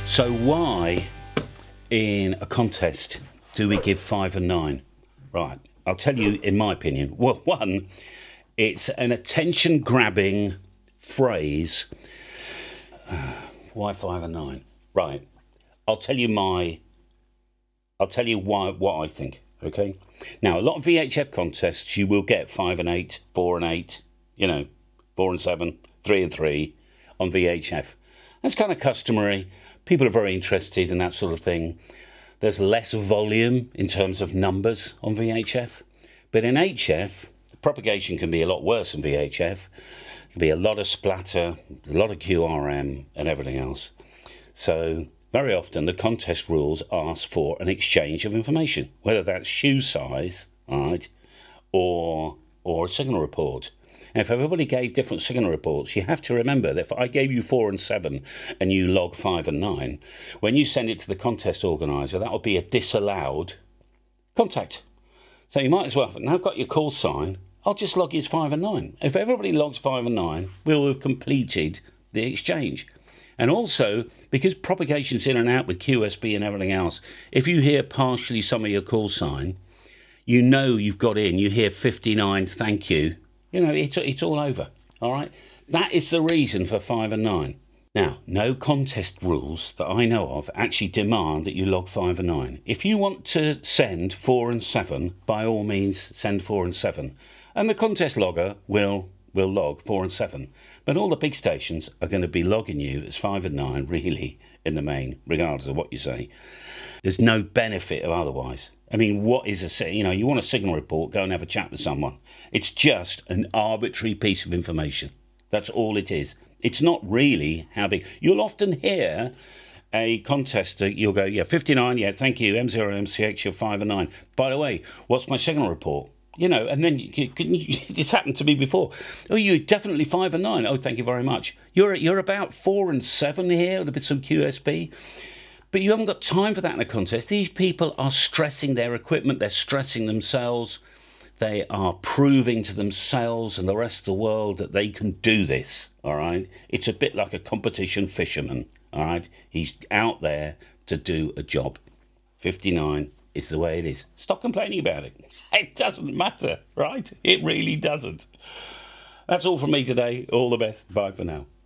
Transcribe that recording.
So why, in a contest, do we give 5 and 9? Right, I'll tell you in my opinion. Well, one, it's an attention-grabbing phrase. Why 5 and 9? Right, I'll tell you why. What I think. Okay. Now, a lot of VHF contests, you will get 5 and 8, 4 and 8. You know, 4 and 7, 3 and 3 on VHF. That's kind of customary. People are very interested in that sort of thing. There's less volume in terms of numbers on VHF. But in HF, the propagation can be a lot worse than VHF. It can be a lot of splatter, a lot of QRM and everything else. So very often the contest rules ask for an exchange of information, whether that's shoe size, right, or a signal report. And if everybody gave different signal reports, you have to remember that if I gave you 4 and 7 and you log 5 and 9, when you send it to the contest organiser, that will be a disallowed contact. So you might as well, now I've got your call sign, I'll just log you as 5 and 9. If everybody logs 5 and 9, we'll have completed the exchange. And also, because propagation's in and out with QSB and everything else, if you hear partially some of your call sign, you know you've got in, you hear 59, thank you. You know, it's all over, all right? That is the reason for 5 and 9. Now, no contest rules that I know of actually demand that you log 5 and 9. If you want to send 4 and 7, by all means, send 4 and 7. And the contest logger will log 4 and 7. But all the big stations are going to be logging you as 5 and 9, really, in the main, regardless of what you say. There's no benefit of otherwise. I mean, what is you want a signal report, go and have a chat with someone. It's just an arbitrary piece of information. That's all it is. It's not really how big. You'll often hear a contester, you'll go, yeah, 59, yeah, thank you, M0, MCX, you're 5 and 9. By the way, what's my signal report? You know, and then it's happened to me before. Oh, you're definitely 5 and 9. Oh, thank you very much. You're about 4 and 7 here, with a bit some QSB. But you haven't got time for that in a contest. These people are stressing their equipment. They're stressing themselves. They are proving to themselves and the rest of the world that they can do this, all right? It's a bit like a competition fisherman, all right? He's out there to do a job. 59 is the way it is. Stop complaining about it. It doesn't matter, right? It really doesn't. That's all from me today. All the best. Bye for now.